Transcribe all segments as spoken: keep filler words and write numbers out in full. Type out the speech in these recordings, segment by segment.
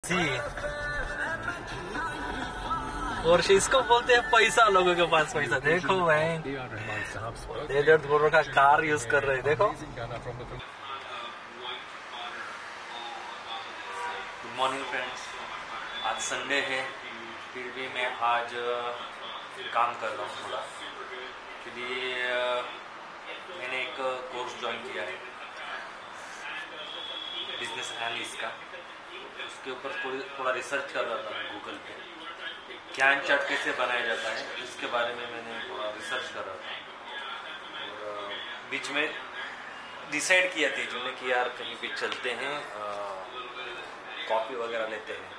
सी। और इसको बोलते हैं पैसा, लोगों के पास पैसा। देखो भाई डेजर्ट गोरो का कार यूज कर रहे हैं, देखो। गुड मॉर्निंग फ्रेंड्स, आज संडे है, फिर भी मैं आज काम कर रहा हूँ थोड़ा। क्योंकि मैंने एक कोर्स ज्वाइन किया है बिजनेस एनालिस्ट का, उसके ऊपर थोड़ी थोड़ा रिसर्च कर रहा था मैं गूगल पे। गैंट चार्ट कैसे बनाया जाता है इसके बारे में मैंने थोड़ा रिसर्च कर रहा था। और बीच में डिसाइड किया थी जो ने कि यार कहीं भी चलते हैं, कॉफ़ी वगैरह लेते हैं।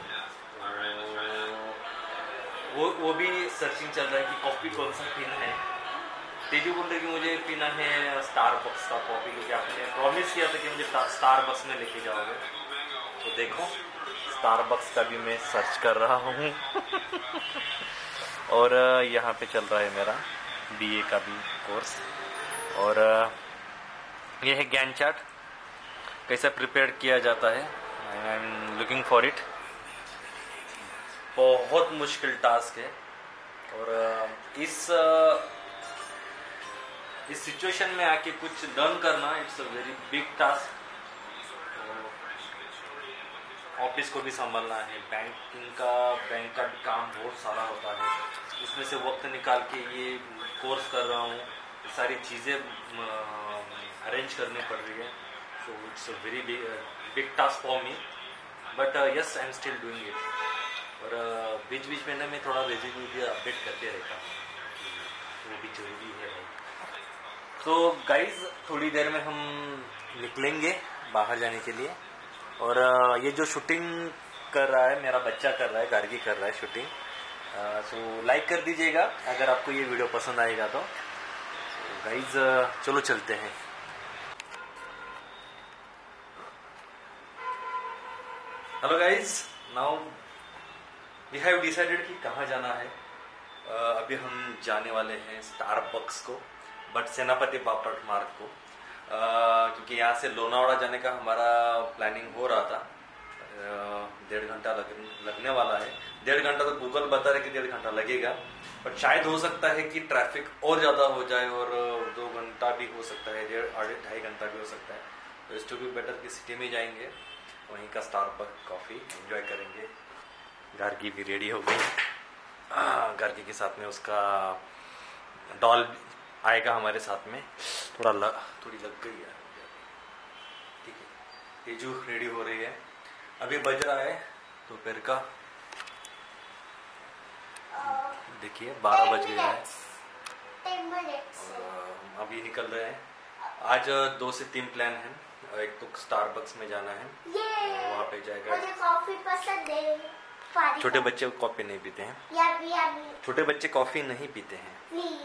तो वो वो भी सर्चिंग चल रहा है कि कॉफ़ी कौन सा पीना है। तेजू बोल रहे कि मुझे पीना है स्टारबक्स का कॉफ़ी, क्योंकि आपने प्रॉमिस किया था कि मुझे स्टारबक्स में लेके जाओगे। तो देखो स्टारबक्स का भी मैं सर्च कर रहा हूँ। और यहाँ पे चल रहा है मेरा बीए का भी कोर्स। और ये है गैंट चार्ट, कैसे प्रिपेयर किया जाता है। I am looking for it. बहुत मुश्किल टास्क है और इस इस सिचुएशन में आके कुछ लर्न करना, it's a very big task. Office को भी संभालना है, बैंकिंग का बैंक का भी काम बहुत सारा होता है, उसमें से वक्त निकाल के ये कोर्स कर रहा हूँ, सारी चीज़ें अरेंज करनी पड़ रही है। So it's a very big task for me, but yes I am still doing it. और बीच बीच में ना मैं थोड़ा रेज्यूमे भी अपडेट करते रहता हूँ, वो भी जरूरी है भाई। तो गाइज थोड़ी देर में हम निकलेंगे बाहर जाने के लिए। और ये जो शूटिंग कर रहा है मेरा बच्चा कर रहा है, गार्गी कर रहा है शूटिंग। सो लाइक कर दीजिएगा अगर आपको ये वीडियो पसंद आएगा तो। गाइज चलो चलते हैं। Hello guys, now we have decided कि कहाँ जाना है। uh, अभी हम जाने वाले हैं स्टारबक्स को, बट सेनापति बापट मार्ग को। Uh, क्योंकि यहाँ से लोनावाड़ा जाने का हमारा प्लानिंग हो रहा था। uh, डेढ़ घंटा लग, लगने वाला है। डेढ़ घंटा तो गूगल बता रहे कि डेढ़ घंटा लगेगा, बट शायद हो सकता है कि ट्रैफिक और ज़्यादा हो जाए और दो घंटा भी हो सकता है, डेढ़ आधे ढाई घंटा भी हो सकता है। तो इस टू बी बेटर कि सिटी में जाएंगे, वहीं का स्टारबक्स कॉफ़ी एंजॉय करेंगे। गार्गी भी रेडी हो गई। गार्गी के साथ में उसका डॉल आएगा हमारे साथ में। थोड़ा लग, थोड़ी लग गई है, ठीक है। तेजू रेडी हो रही है। अभी बज रहा है दोपहर का, देखिए बारह बज गया है। और अभी निकल रहे हैं। आज दो से तीन प्लान है। एक तो स्टारबक्स में जाना है, वहाँ पे जाएगा। मुझे कॉफी पसंद है। छोटे बच्चे कॉफी नहीं पीते हैं, याबी, याबी। छोटे बच्चे कॉफी नहीं पीते हैं।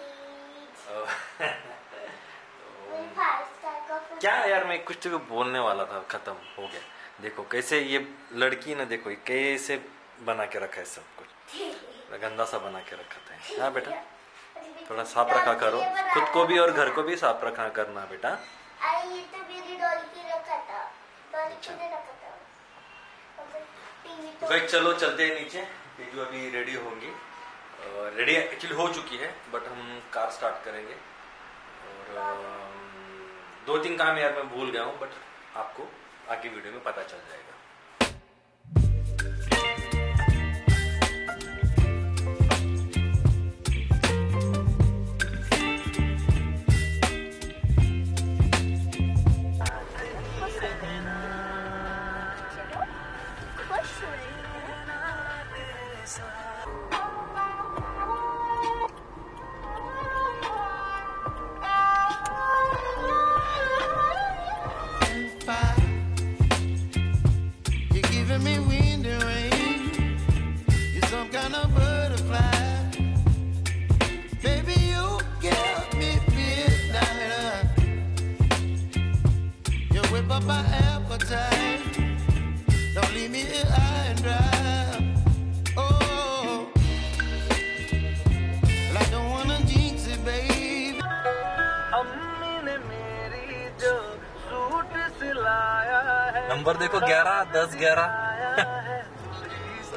क्या यार, मैं कुछ तो बोलने वाला था, खत्म हो गया। देखो कैसे ये लड़की ना, देखो कैसे बना के रखा है सब कुछ, गंदा सा बना के रखा था। हाँ बेटा, थोड़ा साफ रखा करो, खुद को भी और घर को भी साफ रखा करना बेटा। ये तो मेरी डॉल की रखा था, डॉल की ने रखा था। तो भाई चलो चलते हैं नीचे। तेजू अभी रेडी होंगी, रेडी एक्चुअली हो चुकी है, बट हम कार स्टार्ट करेंगे। और दो तीन काम यार मैं भूल गया हूँ, बट आपको आगे वीडियो में पता चल जाएगा। नंबर देखो ग्यारह, दस, ग्यारह।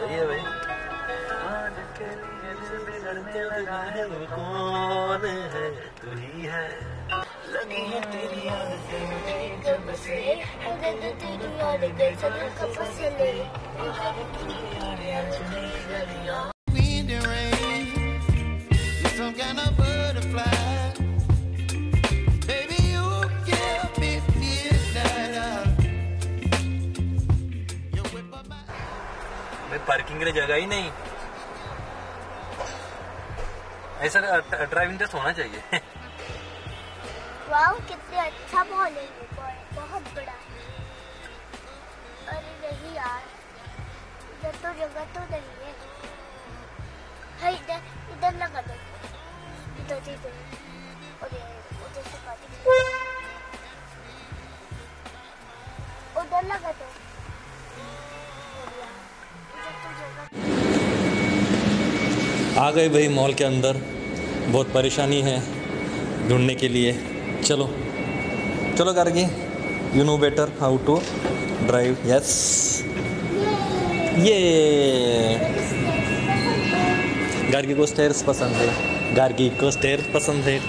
सही है भाई। आज के लिए दिल बिगड़ने लगा है, वो कौन है? तू ही है। लगी है तेरी आदतें मुझे कब से, अगर तो तेरी आदतें सदा कब से ले, अगर तेरी आदतें गलियां। Wind and rain, you're some kind of butterfly, baby you give me midnight. You whip up my, भाई पार्किंग के लिए जगह ही नहीं, ऐसा ड्राइविंग टेस्ट होना चाहिए। वाओ कितने अच्छा मॉल है, बहुत बड़ा। अरे नहीं यार, इधर तो जगह तो नहीं है। है इधर, इधर लगा दो, इधर इधर, और उधर से काटी, उधर लगा दो। आ गए भाई मॉल के अंदर, बहुत परेशानी है ढूंढने के लिए। चलो चलो Gargi, you know better how to drive. Yes ये गार्गी को स्टेयर्स पसंद है, गार्गी को स्टेयर्स पसंद है।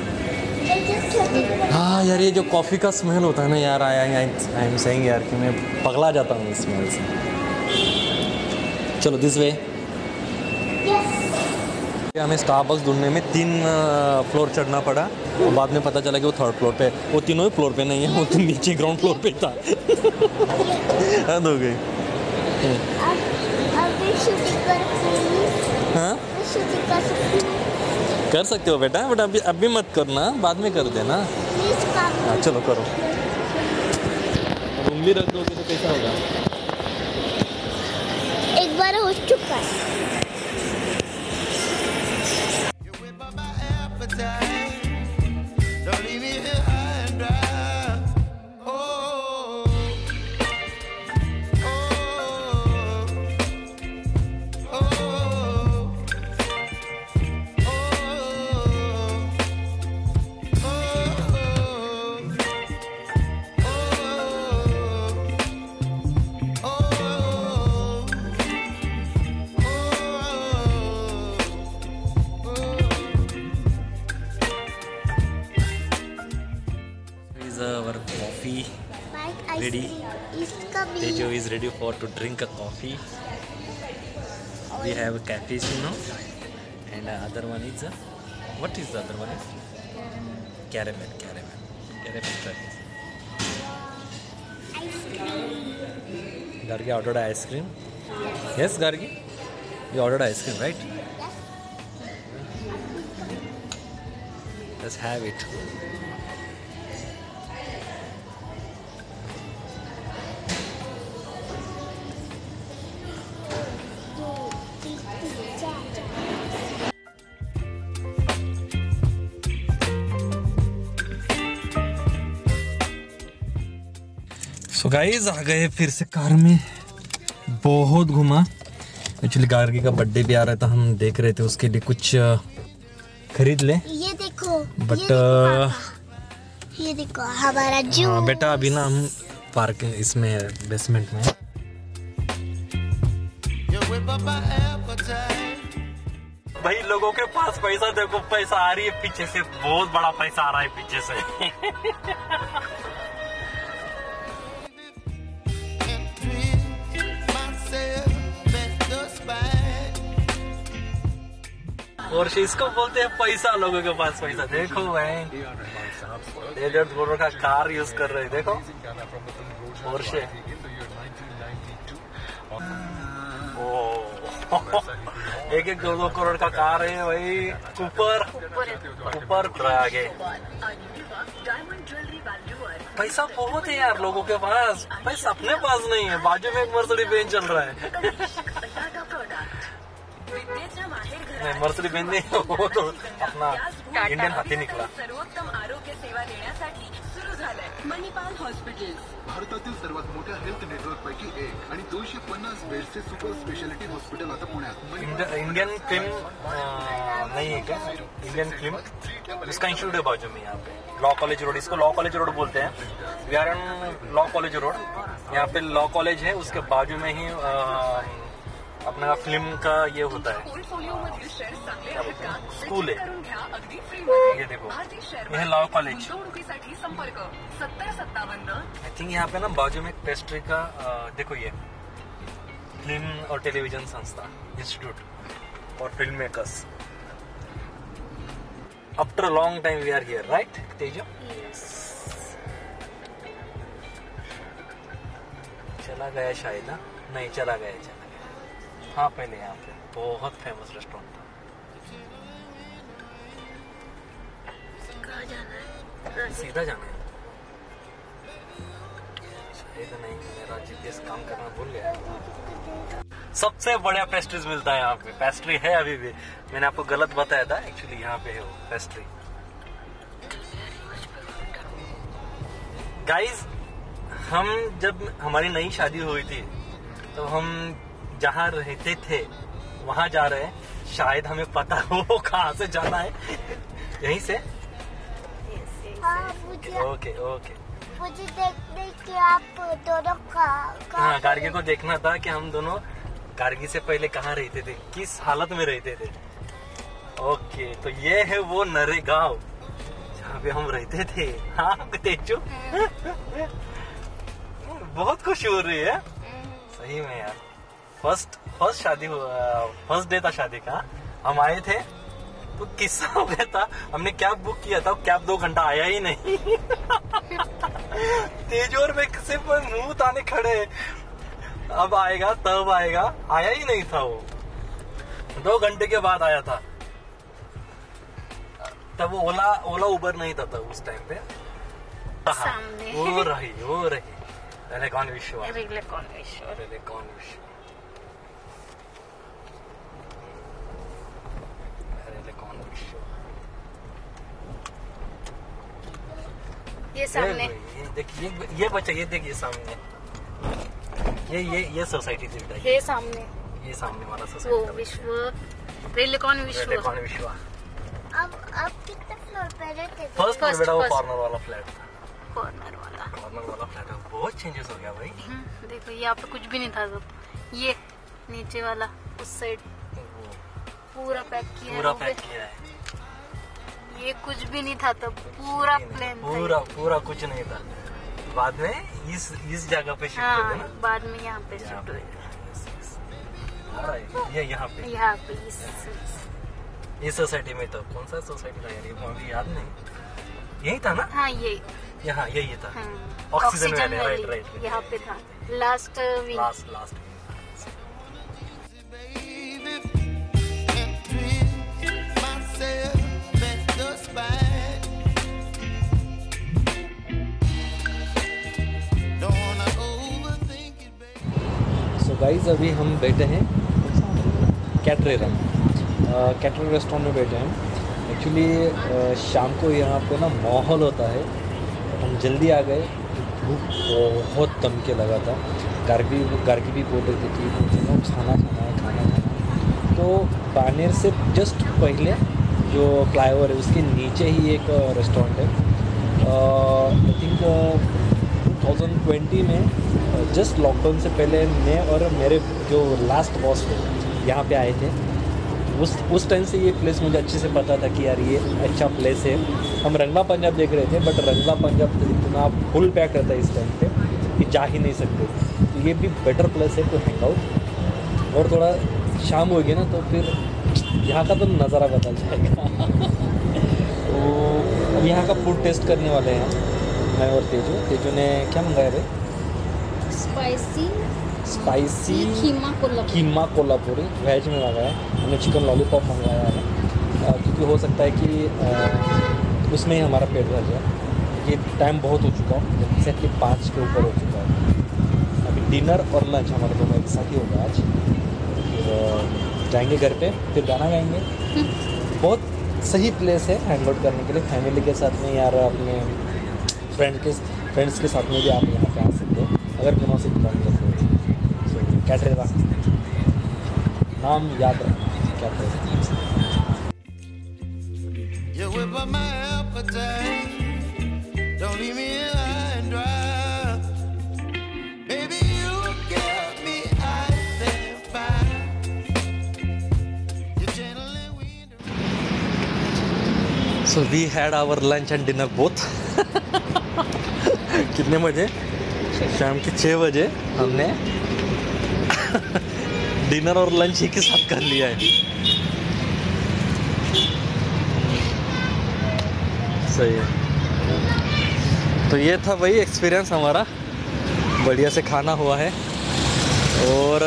हाँ यार, ये जो कॉफ़ी का स्मेल होता है ना यार, आया आई एम सेइंग यार कि मैं पगला जाता हूँ इस स्मेल से। चलो दिस वे। हमें स्टारबक्स ढूंढने में तीन फ्लोर चढ़ना पड़ा और बाद में पता चला कि वो थर्ड फ्लोर पे, वो तीनों ही फ्लोर पे नहीं है, वो तो नीचे ग्राउंड फ्लोर पे था। हद हो गई। हाँ कर सकते हो बेटा, बट अभी अभी मत करना, बाद में कर देना। हाँ चलो करो। रूम भी रख दोगे तो कैसा होगा? एक बार हो चुका है। Our coffee ready. Tejo is ready for to drink a coffee. We have a cappuccino and other one is a, what is the other one is? Caramel, caramel, caramel fries. Ice cream. Gargi ordered ice cream. Yes, Gargi, you ordered ice cream, right? Let's have it. So guys आ गए फिर से car में, बहुत घुमा। Actually Gargi का birthday भी आ रहा था, हम देख रहे थे उसके लिए कुछ खरीद ले। ये देखो, बट ये देखो, ये देखो हमारा जू। हाँ बेटा, अभी ना हम पार्किंग इसमें बेसमेंट में। भाई लोगों के पास पैसा देखो, पैसा आ रही है पीछे से, बहुत बड़ा पैसा आ रहा है पीछे से। और इसको बोलते हैं पैसा, लोगों के पास पैसा। देखो भाई, डेढ़ करोड़ का कार यूज कर रहे, देखो पोर्शे। एक एक दो दो करोड़ का कार है भाई। ऊपर ऊपर आगे पैसा बहुत है यार लोगों के पास, पैसा अपने पास नहीं है। बाजू में एक मर्सिडीज बेंज चल रहा है। नहीं मर्सिडीज बेंज नहीं, वो तो अपना इंडियन हाथी निकला। सर्वोत्तम आरोग्य सेवा देण्यासाठी सुरू झालंय मणिपाल हॉस्पिटल। भारतातील सर्वात मोठ्या हेल्थ नेटवर्क पैकी एक आणि दोनशे पन्नास बेडचे सुपर स्पेशालिटी हॉस्पिटल आता पुण्यात। इंडियन फिल्म नहीं है क्या? इंडियन फिल्म, उसका इंस्टीट्यूट है बाजू में यहाँ पे, लॉ कॉलेज रोड। इसको लॉ कॉलेज रोड बोलते हैं। We are on law college road. यहाँ पे लॉ कॉलेज है, उसके बाजू में ही अपने का फिल्म का ये होता है, पोर्टफोलिओमधील शेअर्स चांगले आहेत का? स्कूल आहे. करून घ्या अगदी फ्रीमध्ये. ये देखो, भारतीय शेअर ये है लॉ कॉलेज. गुंतवणुकीसाठी संपर्क सत्तर सत्तावन्न. आई थिंक यहाँ पे ना बाजू में एक पेस्ट्री का अ, देखो ये फिल्म और टेलीविजन संस्था इंस्टीट्यूट और film makers. After long time we are here, right Tejo? चला गया शायद ना? नहीं चला गया, चला गया. हाँ पहले यहाँ पे बहुत फेमस रेस्टोरेंट था. कहाँ जाना है? सीधा जाना है. शायद नहीं, मेरा जीपीएस काम करना भूल गया. सबसे बढ़िया पेस्ट्रीज मिलता है यहाँ पे. पेस्ट्री है अभी भी, मैंने आपको गलत बताया था, एक्चुअली यहाँ पे है वो पेस्ट्री. गाइस, हम जब हमारी नई शादी हुई थी तो हम जहाँ रहते थे वहां जा रहे हैं. शायद हमें पता हो कहाँ से जाना है. यहीं से. हाँ, मुझे ओके ओके. मुझे देखने कि आप दोनों का हाँ, गार्गी को देखना था कि हम दोनों गार्गी से पहले कहाँ रहते थे, किस हालत में रहते थे. ओके, तो ये है वो नरेगांव जहाँ पे हम रहते थे. हाँ तेजो, बहुत खुशी हो रही है सही में यार. फर्स्ट फर्स्ट शादी हुआ, फर्स्ट डे था शादी का. हम आए थे तो किस्सा हो गया था. हमने कैब बुक किया था, कैब दो घंटा आया ही नहीं. तेजो और मैं सिर्फ मुंह ताने खड़े, अब आएगा तब आएगा. आया ही नहीं था वो. दो घंटे के बाद आया था. तब वो ओला ओला उबर नहीं था तब उस टाइम पे. सामने. वो रही वो रही पहले कौन विश्व रिले कौन विश्व. पहले कौन विश्व पहले कौन विश्व. ये सामने. ये देखिए, ये ये बच्चा, ये देखिए सामने. ये ये ये सोसाइटी थी बेटा. ये सामने. ये सामने वाला वो सोसाइटी. विश्व रिले कौन विश्व. कौन विश्व. अब अब कितने फ्लोर पे रहते थे? फर्स्ट फ्लोर बेटा, वो first. कॉर्नर वाला फ्लैट था. कॉर्नर वाला. कॉर्नर वाला फ्लैट है. बहुत चेंजेस हो गया भाई. हम्म, देखो यहाँ पे कुछ भी नहीं था. तो ये नीचे वाला उस साइड वो पूरा पैक किया पूरा है. पैक किया है. ये कुछ भी नहीं था तब. पूरा प्लेन था. पूरा पूरा कुछ नहीं था. बाद में इस इस जगह पे शिफ्ट हो हाँ, गए ना. बाद में यहाँ पे यहाँ शिफ्ट पे. हुए. Yes, yes. हाँ, ये यहाँ पे यहाँ पे इस इस सोसाइटी में. तो कौन सा सोसाइटी था यार, ये मुझे याद नहीं. यही था ना. हाँ ये यहाँ यही था. हाँ, oxygen oxygen valley. Valley right right. यहाँ पे था. Last wing. Last last. So guys, अभी हम बैठे हैं कैटरेरा. कैटरे रेस्टोरेंट में बैठे हैं. एक्चुअली शाम को यहाँ पे ना माहौल होता है. हम जल्दी आ गए, भूख बहुत दम के लगा था. गार्गी गार्गी भी बोल रही थी कि मुझे ना खाना खाना है खाना खाना. तो बानेर से जस्ट पहले जो फ्लाईओवर है उसके नीचे ही एक रेस्टोरेंट है. I think two thousand twenty में जस्ट लॉकडाउन से पहले मैं और मेरे जो लास्ट बॉस थे यहाँ पे आए थे. उस उस टाइम से ये प्लेस मुझे अच्छे से पता था कि यार ये अच्छा प्लेस है. हम रंगला पंजाब देख रहे थे, बट रंगला पंजाब इतना फुल पैक रहता है इस टाइम पे कि जा ही नहीं सकते. तो ये भी बेटर प्लेस है टू हैंग आउट. और थोड़ा शाम होगी ना तो फिर यहाँ का तो नज़ारा बदल जाएगा. तो यहाँ का फूड टेस्ट करने वाले हैं मैं और तेजू. तेजू ने क्या मंगाया भाई? Spicy spicy keema Kolhapuri. Keema Kolhapuri veg में मंगाया. हमने चिकन लॉलीपॉप मंगवाया है आ, क्योंकि हो सकता है कि आ, उसमें ही हमारा पेट भर जाए. क्योंकि टाइम बहुत हो चुका है, एक्जैक्टली पाँच के ऊपर हो चुका है. अभी डिनर और लंच हमारे दोनों एक साथ ही होगा आज. फिर जाएंगे घर पे, फिर गाना गाएंगे. बहुत सही प्लेस है हैंग आउट करने के लिए. फैमिली के साथ में यार अपने फ्रेंड के फ्रेंड्स के साथ में भी आप यहाँ पे आ सकते हो अगर बिना से बिलोंग करते हो. सो कैटरेरा नाम याद रखना. कैटरेरा. You whip up my appetite. Don't leave me high and dry. Baby, you give me ice and fire. So we had our lunch and dinner both. कितने बजे? शाम के छः बजे हमने डिनर और लंच एक ही साथ कर लिया है। सही है। तो ये था वही एक्सपीरियंस हमारा, बढ़िया से खाना हुआ है। और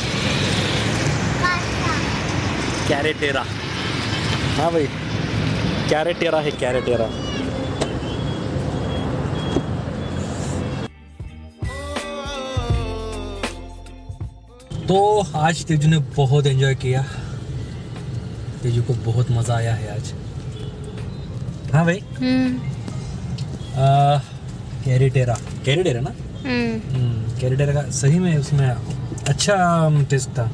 कैरेटेरा, हाँ भाई कैरेटेरा है, कैरेटेरा। तो आज तेजू ने बहुत एंजॉय किया, तेजू को बहुत मज़ा आया है आज। हाँ भाई। कैरेटेरा, कैरेटेरा ना, कैरेटेरा का सही में उसमें अच्छा टेस्ट था।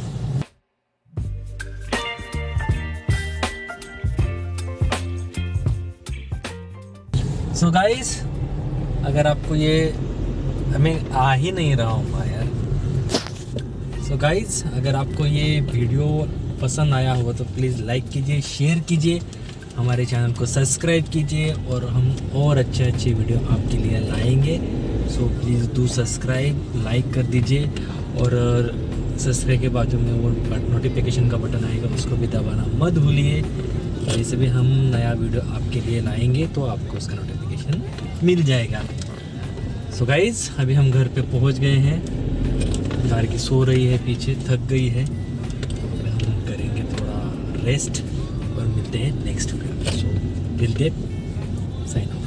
सो गाइस, अगर आपको ये, हमें आ ही नहीं रहा हूँ यार। सो गाइस, अगर आपको ये वीडियो पसंद आया हो तो प्लीज़ लाइक कीजिए, शेयर कीजिए, हमारे चैनल को सब्सक्राइब कीजिए, और हम और अच्छे अच्छे वीडियो आपके लिए लाएंगे। So please do subscribe, like कर दीजिए, और सब्सक्राइब के बाजू में वो नोटिफिकेशन का बटन आएगा, उसको भी दबाना मत भूलिए। जैसे भी हम नया वीडियो आपके लिए लाएंगे तो आपको उसका नोटिफिकेशन मिल जाएगा। सो गाइज़, अभी हम घर पे पहुंच गए हैं। कार की सो रही है पीछे, थक गई है। हम करेंगे थोड़ा रेस्ट और मिलते हैं next video. So till then sign of.